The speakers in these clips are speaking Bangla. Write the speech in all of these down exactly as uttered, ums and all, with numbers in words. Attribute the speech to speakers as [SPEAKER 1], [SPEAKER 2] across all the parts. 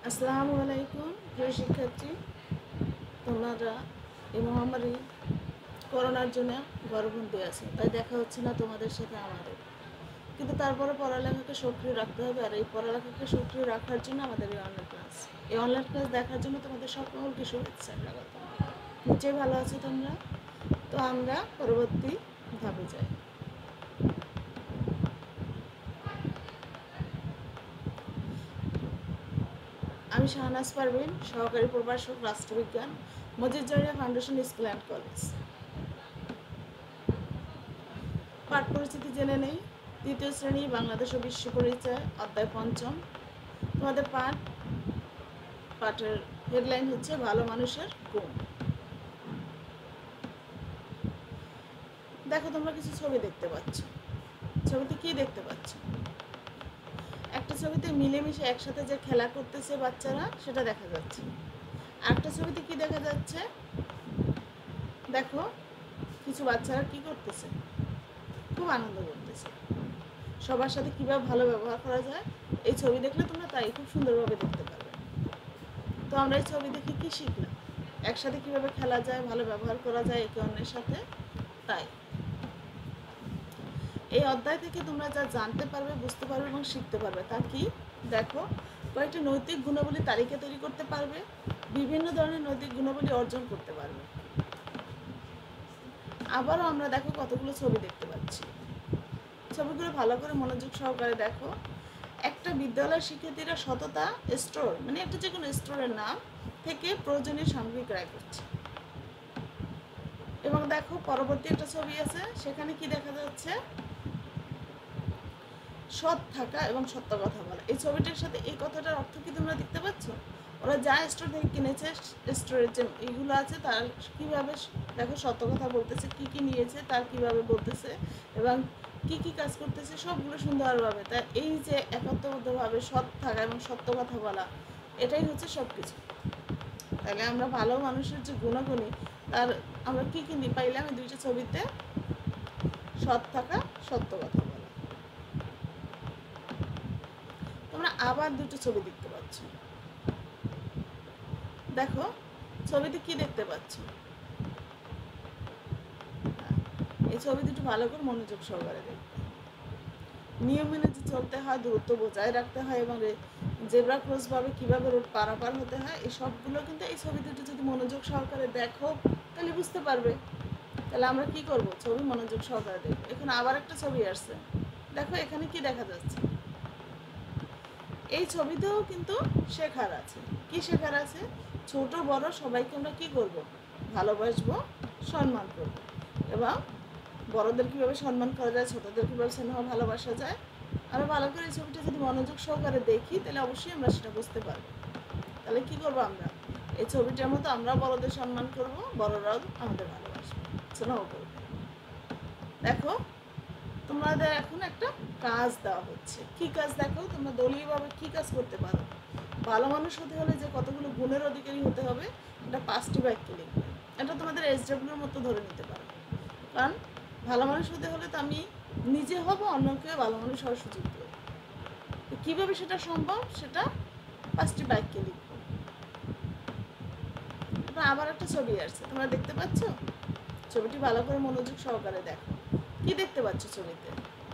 [SPEAKER 1] আসসালামু আলাইকুম প্রিয় শিক্ষার্থী, তোমরা এই মহামারী করোনার জন্য ঘরবন্দি আছে, তাই দেখা হচ্ছে না তোমাদের সাথে আমাদের। কিন্তু তারপরে পড়ালেখাকে সক্রিয় রাখতে হবে, আর এই পড়ালেখাকে সক্রিয় রাখার জন্য আমাদের এই অনলাইন ক্লাস এই অনলাইন ক্লাস দেখার জন্য তোমাদের সকলকে শুভেচ্ছা স্বাগত। নিশ্চয়ই ভালো আছো তোমরা। তো আমরা পরবর্তী ধাপে যাই। আমি শাহনাজ পারভিন, সহকারী প্রভাষক, রাষ্ট্রবিজ্ঞান, Majidjaria foundation school and college. পাঠ পরিস্থিতি জেনে নেই। তৃতীয় শ্রেণী বাংলাদেশ ও বিশ্ব পরিচয়, অধ্যায় পঞ্চম। তোমাদের পাঠ পাঠের হেডলাইন হচ্ছে ভালো মানুষের গুণ। দেখো, তোমরা কিছু ছবি দেখতে পাচ্ছ। ছবিতে কি দেখতে পাচ্ছ? একটা ছবিতে মিলেমিশে একসাথে যে খেলা করতেছে বাচ্চারা, সেটা দেখা যাচ্ছে। একটা ছবিতে কি দেখা যাচ্ছে? দেখো, কিছু বাচ্চারা কি করতেছে, খুব আনন্দ করতেছে। সবার সাথে কীভাবে ভালো ব্যবহার করা যায়, এই ছবি দেখলে তোমরা তাই খুব সুন্দরভাবে দেখতে পারবে। তো আমরা এই ছবি দেখে কি শিখলাম? একসাথে কিভাবে খেলা যায়, ভালো ব্যবহার করা যায় একে অন্যের সাথে। তাই এই অধ্যায় থেকে তোমরা যা জানতে পারবে, বুঝতে পারবে এবং শিখতে পারবে তা কি? দেখো, কয়েকটি নৈতিক গুণাবলী তালিকা তৈরি করতে পারবে, বিভিন্ন ধরনের নৈতিক গুণাবলী অর্জন করতে পারবে। আবারও আমরা দেখো কতগুলো ছবি দেখতে পাচ্ছি। ছবিগুলো ভালো করে মনোযোগ সহকারে দেখো। একটা বিদ্যালয়ের শিক্ষার্থীরা সততা স্টোর, মানে একটা যে কোনো স্টোরের নাম থেকে প্রয়োজনীয় সামগ্রী ক্রয় করছে। এবং দেখো পরবর্তী একটা ছবি আছে, সেখানে কি দেখা যাচ্ছে? সৎ থাকা এবং সত্য কথা বলা। এই ছবিটার সাথে এই কথাটার অর্থ কি তোমরা দেখতে পাচ্ছ? ওরা যা স্টোর থেকে কিনেছে, স্টোরের যে এইগুলো আছে তার কীভাবে দেখো সত্য কথা বলতেছে, কি কি নিয়েছে তার কিভাবে বলতেছে এবং কি কি কাজ করতেছে সবগুলো সুন্দরভাবে। তা এই যে একত্রবদ্ধভাবে সৎ থাকা এবং সত্য কথা বলা, এটাই হচ্ছে সব কিছু। তাহলে আমরা ভালো মানুষের যে গুণাগুণী, তার আমরা কী কী পাইলাম এই দুইটা ছবিতে? সৎ থাকা, সত্য কথা বলা। তোমরা আবার দুটো ছবি দেখতে পাচ্ছ। দেখো ছবিতে কি দেখতে পাচ্ছ? এই ছবি দুটো ভালো করে মনোযোগ সহকারে দেখবে। নিয়ম মেনে যে চলতে হয়, দূরত্ব বজায় রাখতে হয় এবং জেব্রা ক্রসভাবে কীভাবে রোড পারাপার হতে হয়, এই সবগুলো কিন্তু এই ছবি দুটো যদি মনোযোগ সহকারে দেখো তাহলে বুঝতে পারবে। তাহলে আমরা কি করব? ছবি মনোযোগ সহকারে দেখবো। এখন আবার একটা ছবি আসছে, দেখো এখানে কি দেখা যাচ্ছে? এই ছবিতেও কিন্তু শেখার আছে। কি শেখার আছে? ছোট বড় সবাইকে আমরা কি করব? ভালোবাসবো, সম্মান করব। এবং বড়দের কীভাবে সম্মান করা যায়, ছোটদের কীভাবে স্নেহ ভালোবাসা যায়, আমরা ভালো করে এই ছবিটা যদি মনোযোগ সহকারে দেখি তাহলে অবশ্যই আমরা সেটা বুঝতে পারবো। তাহলে কি করব? আমরা এই ছবিটার মতো আমরা বড়দের সম্মান করব, বড়রাও আমাদের ভালোবাসবে, স্নেহ করবে। দেখো তোমাদের এখন একটা কাজ দেওয়া হচ্ছে। কি কাজ? দেখো তোমরা দলীয়ভাবে কি কাজ করতে পারো। ভালো মানুষ হতে হলে যে কতগুলো গুণের অধিকারী হতে হবে, এটা পাঁচটি বাক্যে লিখবে। এটা তোমাদের এসডাব্লিউর মতো ধরে নিতে পারো। কারণ ভালো মানুষ হতে হলে তো আমি নিজে হব, অন্যকে ভালো মানুষ হওয়ার সুযোগ দেবো। তো কীভাবে সেটা সম্ভব, সেটা পাঁচটি বাক্যে লিখবো। আবার একটা ছবি আসছে, তোমরা দেখতে পাচ্ছ? ছবিটি ভালো করে মনোযোগ সহকারে দেখো। কি দেখতে পাচ্ছ ছবিতে?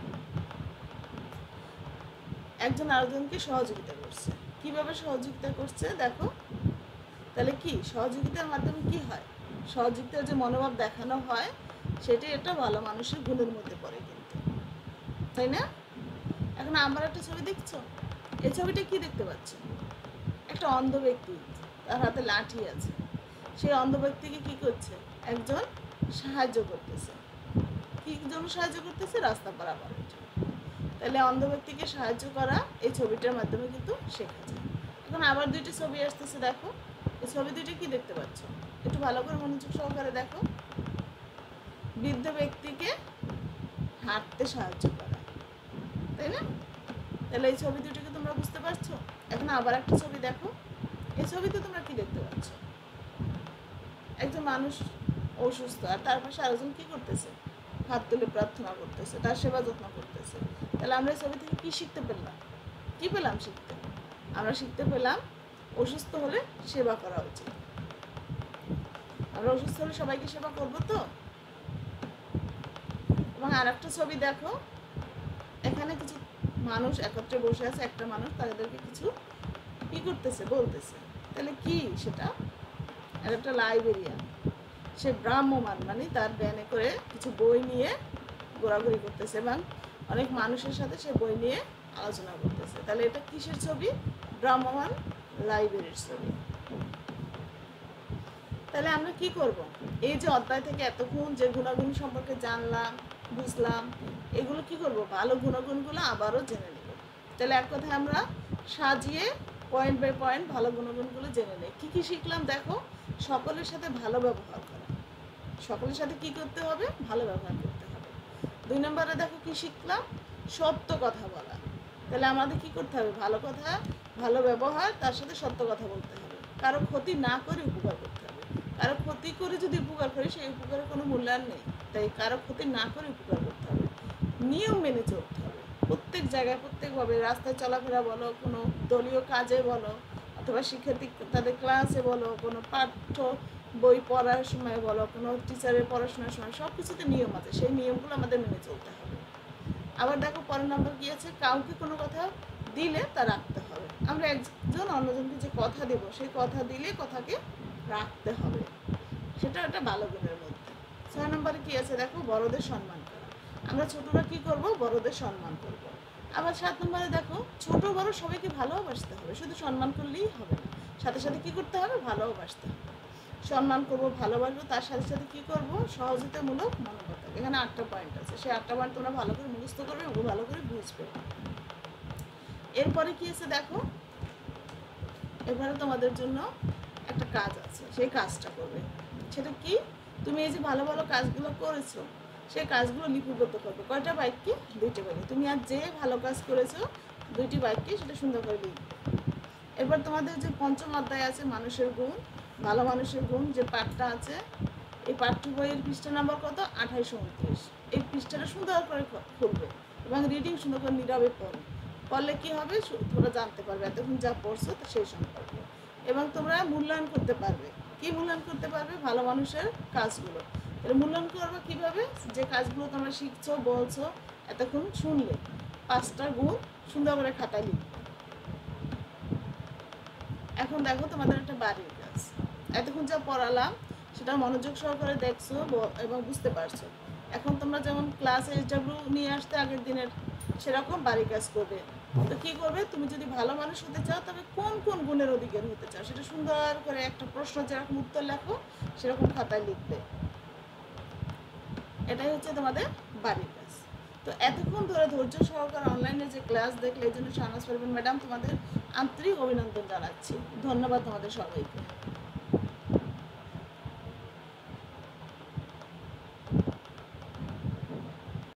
[SPEAKER 1] একজন আরেকজনকে সহযোগিতা করছে। কিভাবে সহযোগিতা করছে দেখো। তাহলে কি সহযোগিতার মাধ্যমে কি হয়? সহযোগিতার যে মনোভাব দেখানো হয়, সেটা একটা ভালো মানুষের গুণের মধ্যে পড়ে কিন্তু, তাই না? এখন আমার একটা ছবি দেখছো, এই ছবিটা কি দেখতে পাচ্ছ? একটা অন্ধ ব্যক্তি, তার হাতে লাঠি আছে। সেই অন্ধ ব্যক্তিকে কি করছে? একজন সাহায্য করতেছে। কি জন্য সাহায্য করতেছে? রাস্তা পারাপারের জন্য। তাহলে অন্ধ ব্যক্তিকে সাহায্য করা এই ছবিটার মাধ্যমে কিন্তু শেখা যায়। এখন আবার দুইটি ছবি আসতেছে, দেখো এই ছবি দুইটা কি দেখতে পাচ্ছ? একটু ভালো করে মনোযোগ সহকারে দেখো। বৃদ্ধ ব্যক্তিকে হাঁটতে সাহায্য করা, তাই না? তাহলে এই ছবি দুটোকে তোমরা বুঝতে পারছো। এখন আবার একটা ছবি দেখো। এই ছবিতে তোমরা কি দেখতে পাচ্ছ? একজন মানুষ অসুস্থ, আর তার পাশে আরেকজন কি করতেছে? হাত তুলে প্রার্থনা করতেছে, তার সেবা যত্ন করতেছে। তাহলে আমরা এই ছবি থেকে কি শিখতে পেলাম? কি পেলাম শিখতে? আমরা শিখতে পেলাম অসুস্থ হলে সেবা করা উচিত। আমরা অসুস্থ হলে সবাইকে সেবা করবো তো। এবং আর একটা ছবি দেখো, এখানে কিছু মানুষ একত্রে বসে আছে, একটা মানুষ তাদেরকে কিছু কি করতেছে বলতেছে, তাহলে কি সেটা? আর একটা লাইব্রেরিয়ান, সে ব্রাহ্মমান মানে তার ব্যানে করে কিছু বই নিয়ে ঘোরাঘুরি করতেছে এবং অনেক মানুষের সাথে সে বই নিয়ে আলোচনা করতেছে। তাহলে এটা কিসের ছবি? ব্রাহ্মমান লাইব্রেরির ছবি। তাহলে আমরা কি করব? এই যে অধ্যায় থেকে এতক্ষণ যে গুণাগুণ সম্পর্কে জানলাম, বুঝলাম, এগুলো কি করব? ভালো গুণাগুণগুলো আবারও জেনে নেব। তাহলে এক কথায় আমরা সাজিয়ে পয়েন্ট বাই পয়েন্ট ভালো গুণাগুণগুলো জেনে নেই। কী কী শিখলাম দেখো? সকলের সাথে ভালো ব্যবহার করা, সকলের সাথে কি করতে হবে? ভালো ব্যবহার করতে হবে। দুই নম্বরে দেখো কি শিখলাম? সত্য কথা বলা। তাহলে আমাদের কি করতে হবে? ভালো কথা, ভালো ব্যবহার, তার সাথে সত্য কথা বলতে হবে। কারো ক্ষতি না করে উপকার করতে হবে। কারো ক্ষতি করে যদি উপকার করি সেই উপকারের কোনো মূল্যায়ন নেই। তাই কারো ক্ষতি না করে উপকার করতে হবে। নিয়ম মেনে চলতে হবে প্রত্যেক জায়গায়, প্রত্যেকভাবে। রাস্তায় চলাফেরা বলো, কোনো দলীয় কাজে বলো, অথবা শিক্ষার্থী তাদের ক্লাসে বলো, কোনো পাঠ্য বই পড়ার সময় বলো, কোনো টিচারের পড়াশোনার সময়, সব কিছুতে নিয়ম আছে। সেই নিয়মগুলো আমাদের মেনে চলতে হবে। আবার দেখো পরের নম্বর কি আছে? কাউকে কোনো কথা দিলে তা রাখতে হবে। আমরা একজন অন্যজনকে যে কথা দেব, সেই কথা দিলে কথাকে রাখতে হবে। সেটা একটা ভালো গুণের মধ্যে। ছয় নম্বরে কি আছে দেখো? বড়দের সম্মান করা। আমরা ছোটরা কি করব? বড়দের সম্মান করব। আবার সাত নম্বরে দেখো, ছোট বড় সবাইকে ভালোবাসতে হবে, শুধু সম্মান করলেই হবে না, সাথে সাথে কি করতে হবে? ভালোবাসতে হবে। সম্মান করবো, ভালোবাসবো, তার সাথে সাথে কি করব? সহযোগিতামূলক মনোভাব। এখানে আটটা পয়েন্ট আছে, সেই আটটা পয়েন্ট তোমরা ভালো করে মুখস্থ করবে এবং ভালো করে বুঝবে। এরপরে কি আছে দেখো? এবারে তোমাদের জন্য একটা কাজ আছে, সেই কাজটা করবে। সেটা কি? তুমি এই যে ভালো ভালো কাজগুলো করেছো, সেই কাজগুলো লিপিবদ্ধ করবে। কয়টা বাক্যে? দুইটা বাক্যে। তুমি আর যে ভালো কাজ করেছো দুইটি বাক্যে সেটা সুন্দর করে লিখবে। এরপর তোমাদের যে পঞ্চম অধ্যায় আছে মানুষের গুণ, ভালো মানুষের গুণ, যে পাঠটা আছে, এই পাঠ্য বইয়ের পৃষ্ঠা নাম্বার কত? আঠাইশ উনত্রিশ। এই পৃষ্ঠাটা সুন্দর করে খুলবে এবং রিডিং সুন্দর করে নীরবে পড়বে। পড়লে কি হবে? তোমরা জানতে পারবে এতক্ষণ যা পড়ছো তো সেই সম্পর্কে, এবং তোমরা মূল্যায়ন করতে পারবে। কি মূল্যায়ন করতে পারবে? ভালো মানুষের কাজগুলো। এর মূল্যায়ন করবে কিভাবে? যে কাজগুলো তোমরা শিখছো, বলছো, এতক্ষণ শুনলে, পাঁচটা গুণ সুন্দর করে খাতায় লিখবে। এখন দেখো তোমাদের একটা বাড়ির কাজ। এতক্ষণ যা পড়ালাম সেটা মনোযোগ সহকারে দেখছো এবং বুঝতে পারছো। এখন তোমরা যেমন ক্লাস এইচ ডাব্লিউ নিয়ে আসতে আগের দিনের, সেরকম বাড়ির কাজ করবে। তো কী করবে? তুমি যদি ভালো মানুষ হতে চাও তবে কোন কোন গুণের অধিকারী হতে চাও সেটা সুন্দর করে একটা প্রশ্ন যেরকম উত্তর লেখো সেরকম খাতায় লিখবে। এটাই হচ্ছে তোমাদের বাড়ির কাজ। তো এতক্ষণ ধরে ধৈর্য সহকারে অনলাইনে যে ক্লাস দেখলে এই জন্য শাহনাজ পারভীন ম্যাডাম তোমাদের আন্তরিক অভিনন্দন জানাচ্ছি। ধন্যবাদ তোমাদের সবাইকে।